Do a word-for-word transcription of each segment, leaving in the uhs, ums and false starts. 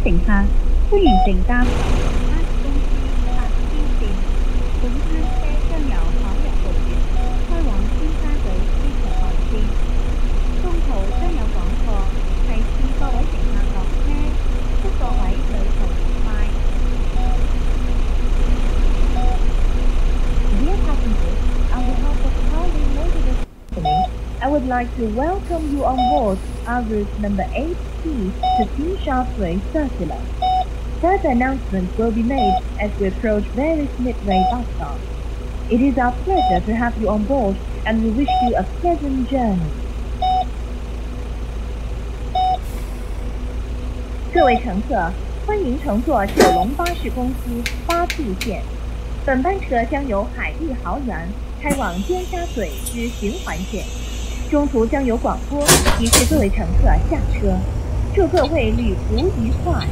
乘客，歡迎乘搭九龍巴士公司八 T 線。本班車將由海逸豪園開往尖沙咀機場環線，中途將有廣播提示各位乘客落車，祝各位旅途愉快。 Dear passengers, on behalf of Howling Motor Company, I would like to welcome you on board our route number eight T to Tin Sha Tsui Circular. Further announcements will be made as we approach various midway bus stops. It is our pleasure to have you on board, and we wish you a pleasant journey. 各位乘客，欢迎乘坐九龙巴士公司八 T 线。本班车将由海逸豪园开往尖沙咀至循环线，中途将有广播提示各位乘客下车。祝各位旅途愉快。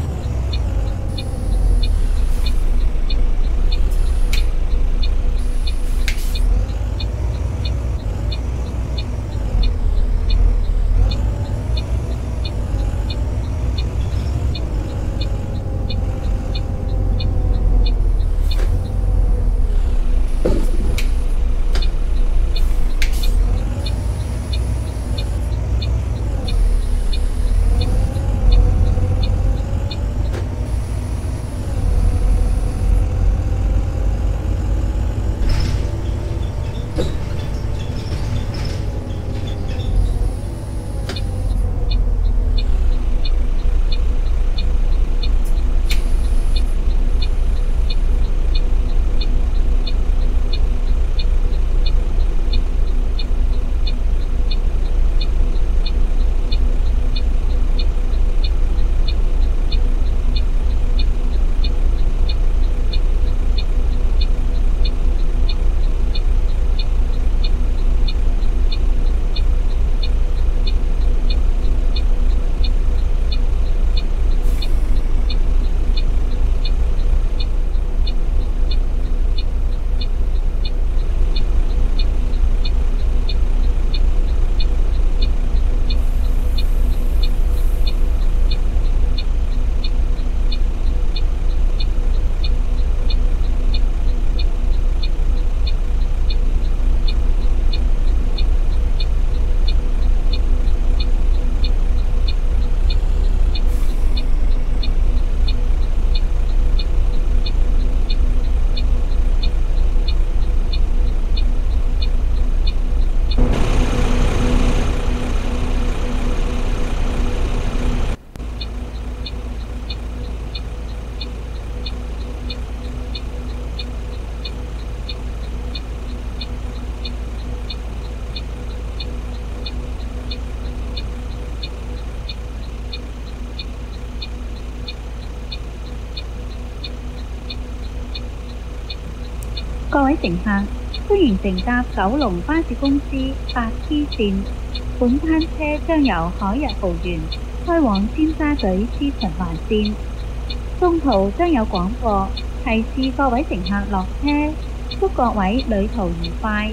各位乘客，歡迎乘搭九龍巴士公司八 T 線。本班車將由海逸豪園開往尖沙咀之循環線，中途將有廣播提示各位乘客落車，祝各位旅途愉快。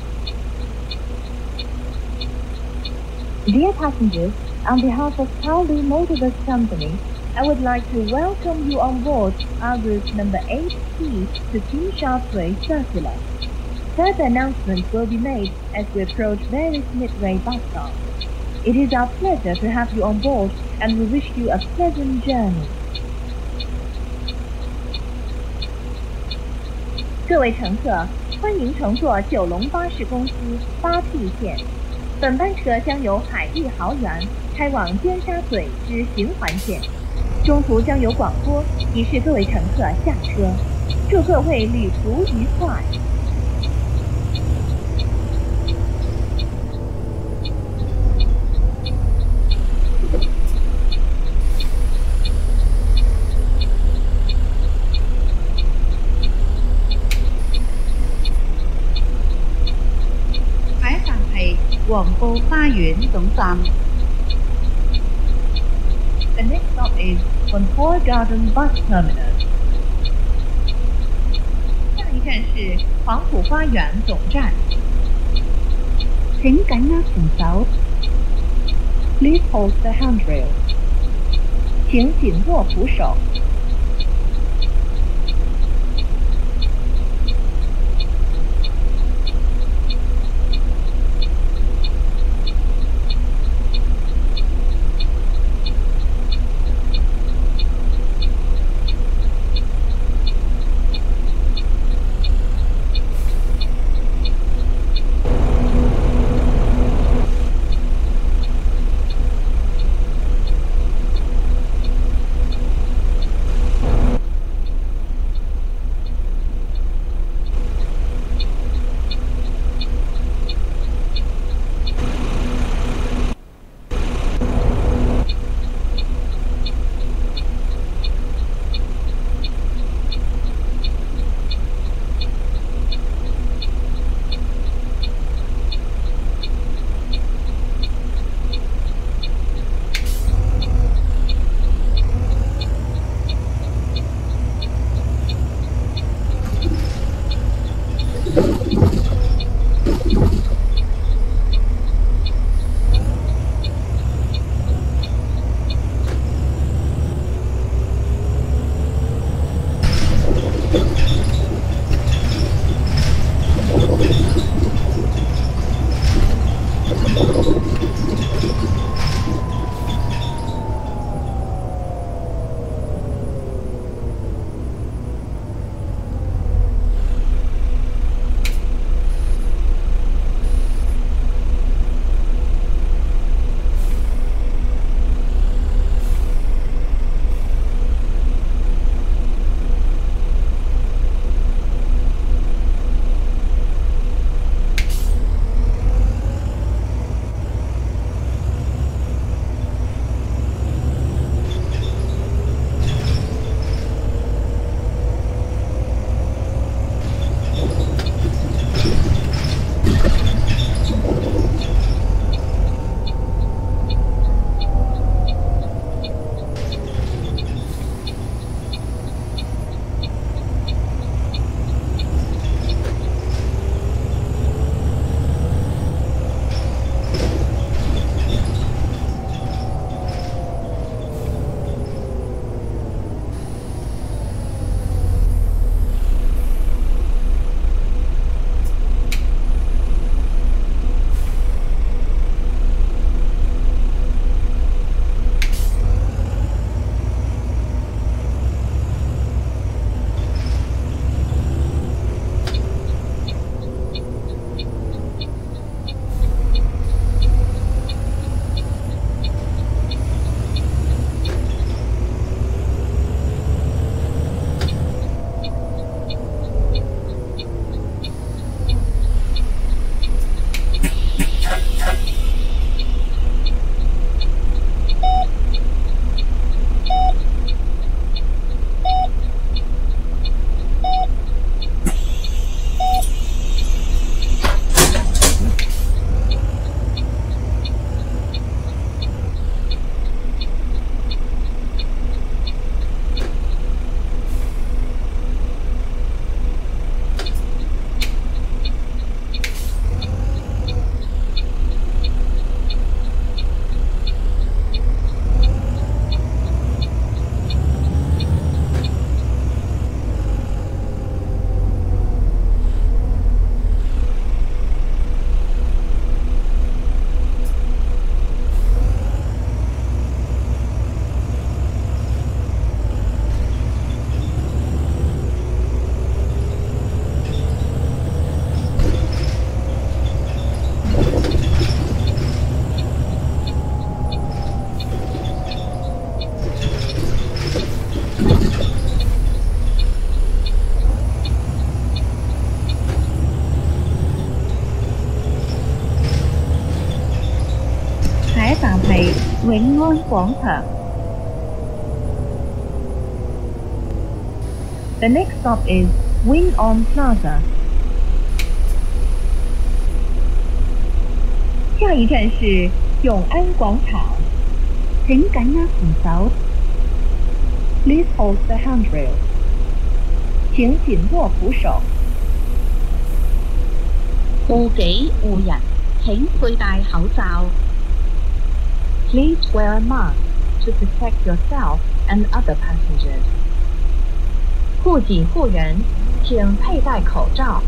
Dear passengers, on behalf of Howling Motor Company, I would like to welcome you on board our route number eight T to Tin Sha Tsui Circular. Further announcements will be made as we approach various midway bus stops. It is our pleasure to have you on board, and we wish you a pleasant journey. 各位乘客，欢迎乘坐九龙巴士公司八 T 线。本班车将由海逸豪园开往尖沙咀至循环线。中途将有广播提示各位乘客下车，祝各位旅途愉快。 下一站係黃埔花園總站。 The next stop is Contour Garden Bus Terminus. 下一站是黄埔花園總站。 請緊握扶手。 Please hold the handrail. 請緊握扶手。 永安廣場。 The next stop is Wing On Plaza. 下一站是永安廣場。 請緊握扶手。 Please hold the handrail. 請緊握扶手。 護己護人，請佩戴口罩。Please wear a mask. to protect yourself and other passengers. 护己护人，请佩戴口罩。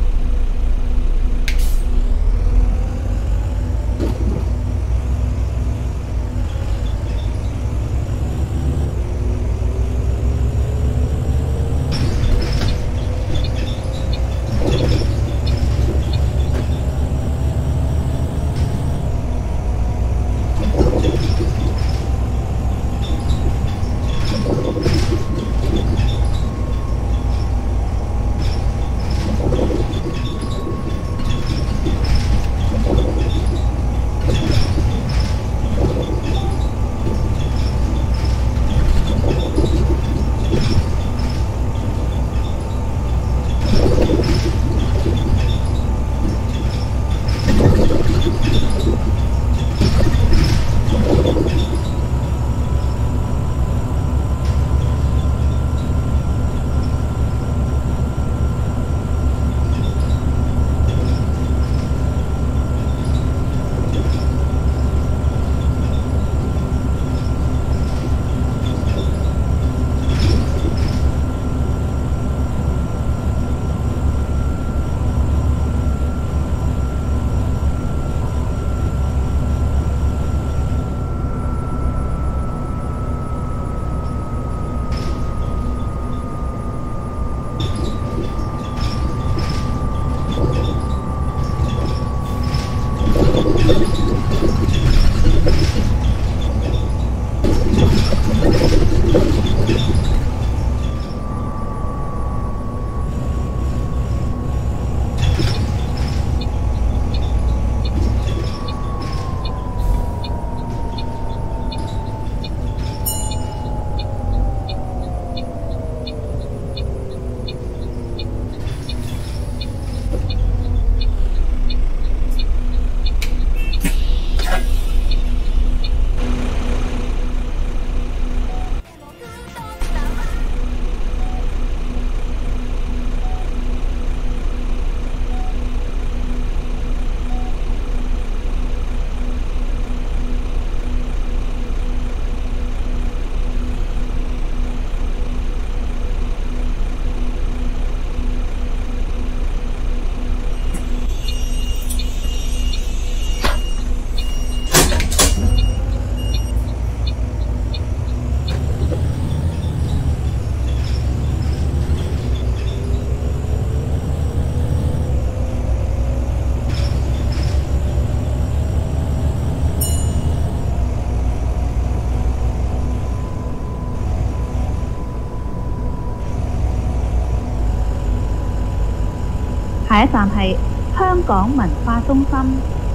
下一站係香港文化中心。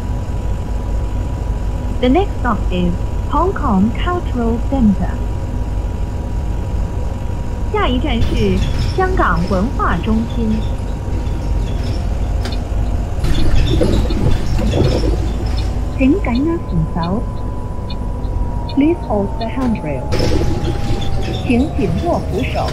The next stop is Hong Kong Cultural Center. 下一站是香港文化中心。 請緊握扶手。 Please hold the handrail. 請緊握扶手。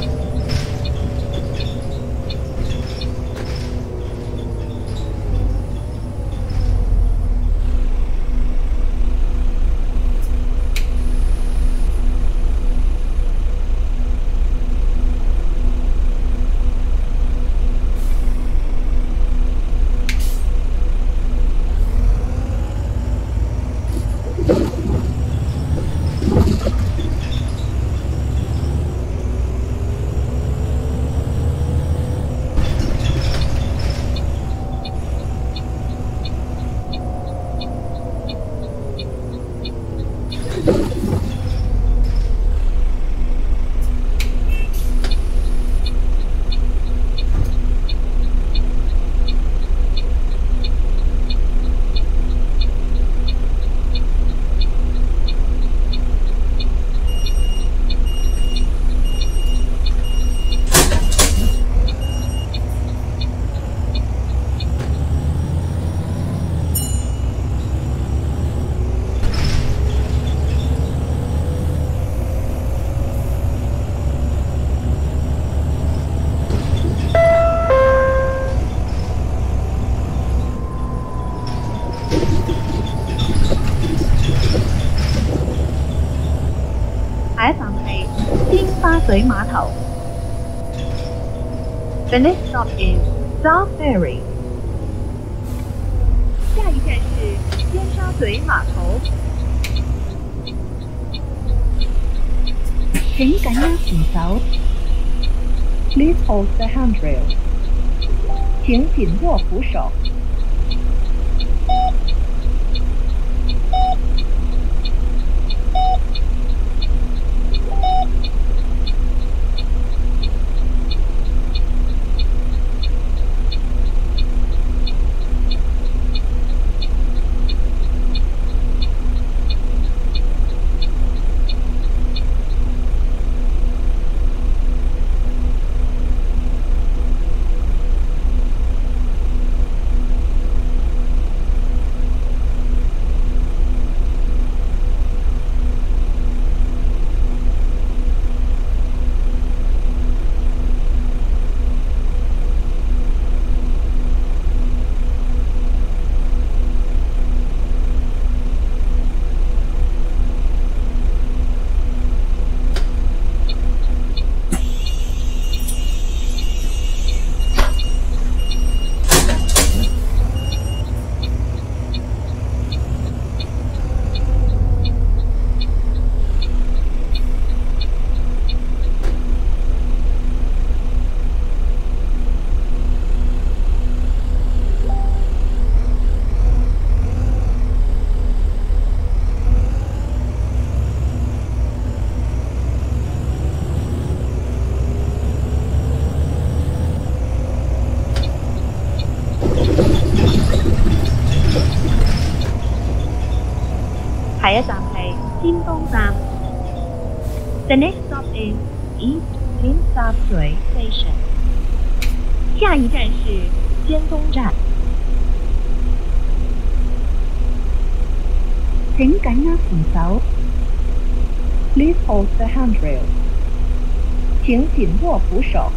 咀碼頭。The next stop is South Ferry。下一站是尖沙咀碼頭。請緊握扶手。 Please hold the handrail。請緊握扶手。 下一站係尖東站。The next stop is East 尖沙咀 Station。下一站是尖東站。請緊握扶手。 Please hold the handrail。請緊握扶手。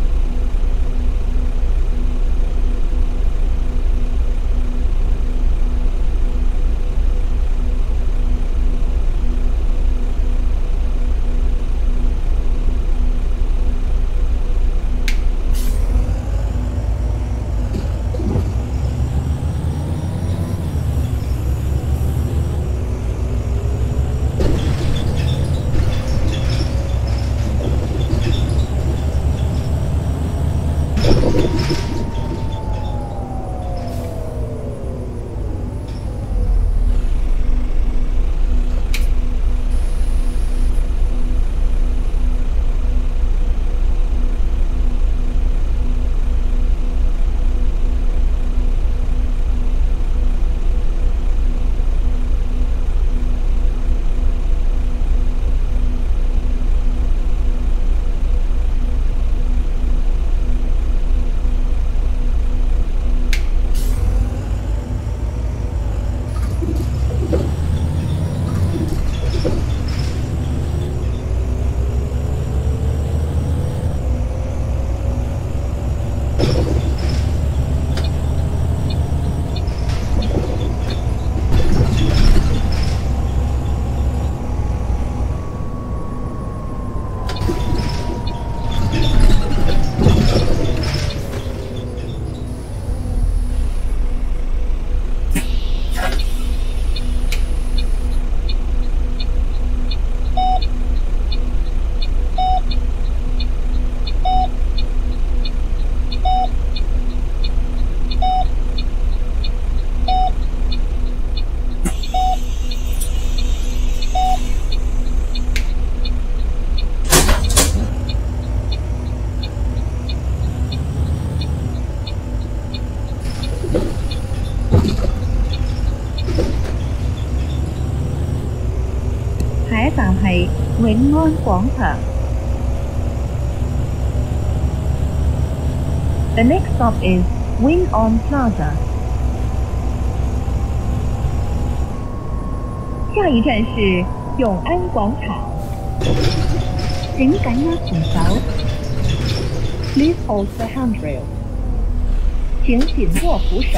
下一站係永安廣場。 The next stop is Wing On Plaza。下一站是永安廣場。 請緊握扶手。 Please hold the handrail。请紧握扶手。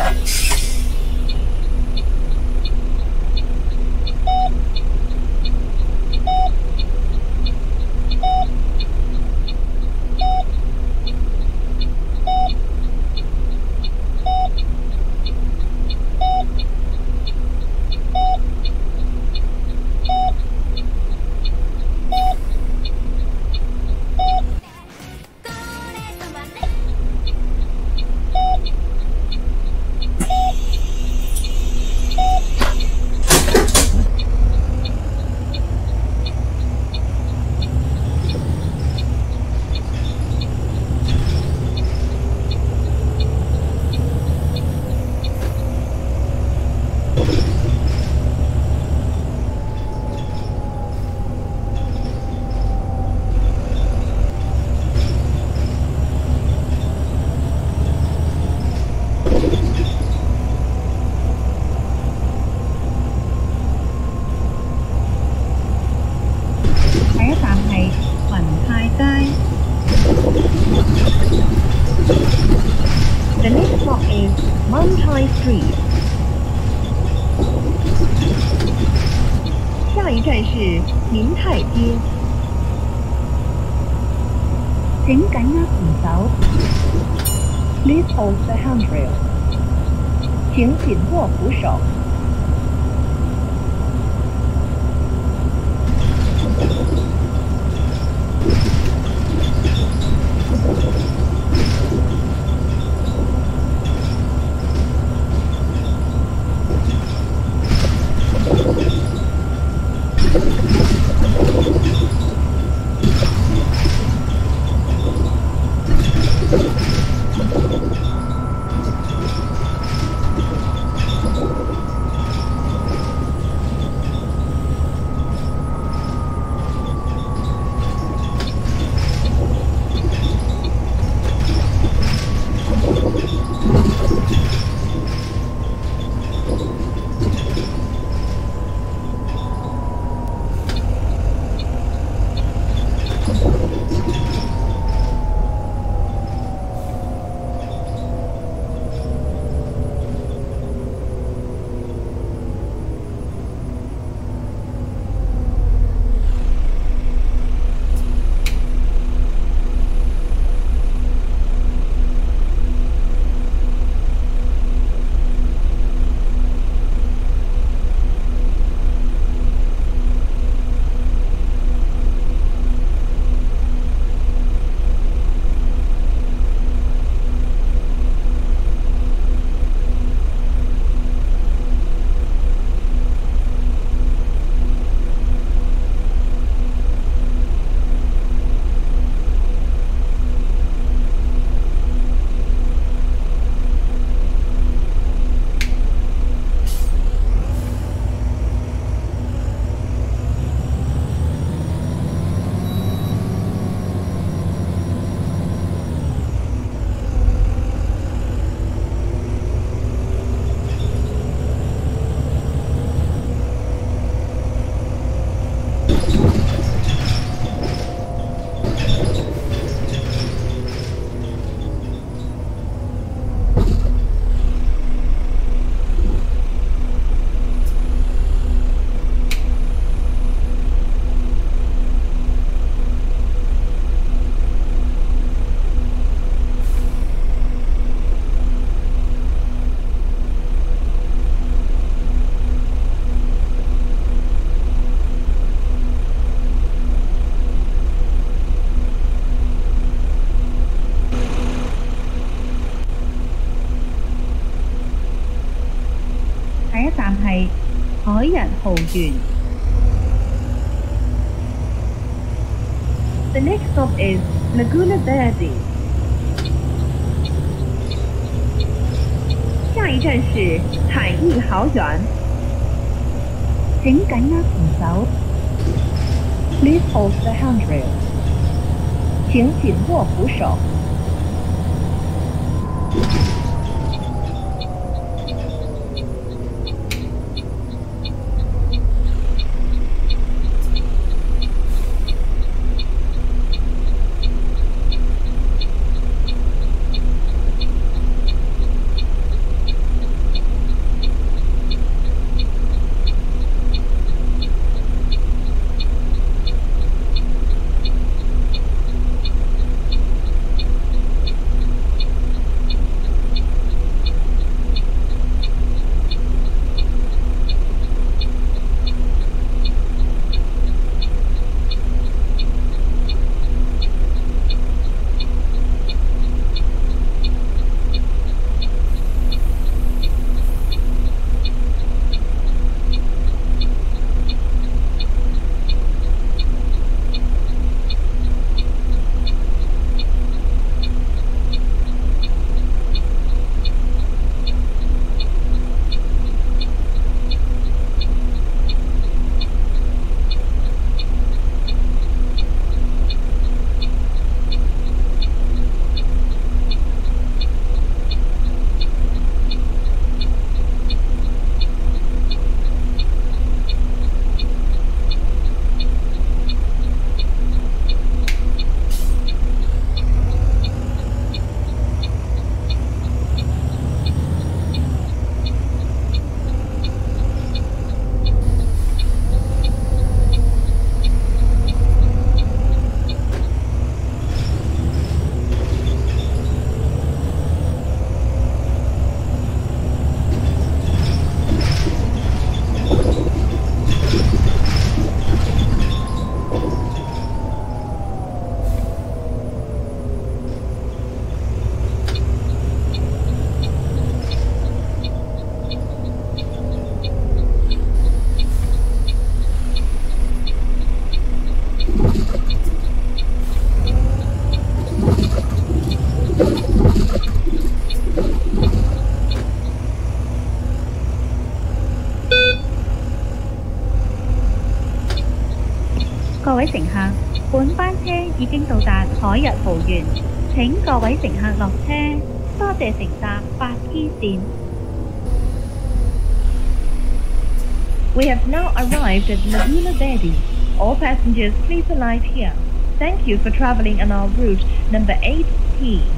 下一站是明泰街。 請緊握扶手。Please hold the handrail. 請緊握扶手。 下一站係海逸豪園。 The next stop is Laguna Verde. 下一站是海逸豪園。 請緊握扶手。Please hold the handrail. 請緊握扶手。 各位乘客，本班車已經到達海逸豪園，請各位乘客落車，多謝乘搭八 T 線。 We have now arrived at Laguna Verde. All passengers please alight here. Thank you for traveling on our route number eight T.